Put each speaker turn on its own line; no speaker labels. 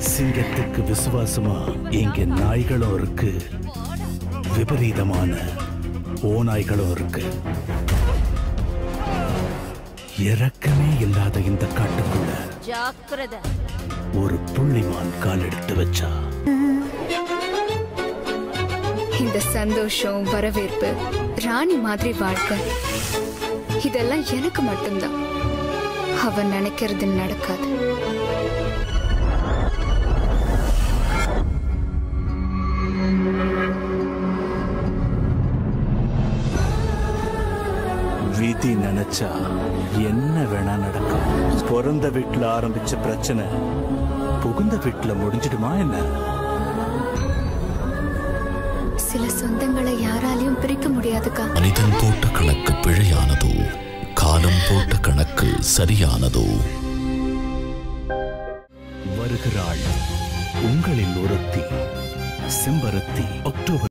சிங்கத்துக்கு விசுவாசமா இங்க நாய்களும் இருக்கு, விபரீதமான ஓநாய்களும் இருக்கு. இறக்கமே இல்லாத இந்த காட்டுக்குள்ள
ஜாக்கிரதை,
ஒரு புள்ளிமான் கால் எடுத்து வச்சா
இந்த சந்தோஷம், வரவேற்பு, ராணி மாதிரி வாழ்க்கை இதெல்லாம் எனக்கு மட்டும்தான். அவன் நினைக்கிறது நடக்காது.
விதி நினைச்சா என்ன வேணா நடக்கும். பிறந்த வீட்டுல ஆரம்பிச்ச பிரச்சனை புகுந்த வீட்டுல முடிஞ்சிடுமா என்ன?
சில சொந்தங்களை யாராலையும் பிரிக்க முடியாதுக்கா.
மனிதன் போட்ட கணக்கு பிழையானதோ, காலம் போட்ட கணக்கு சரியானதோ?
வருகிறாள் உங்களில் ஒருத்தி, செம்பருத்தி. அக்டோபர்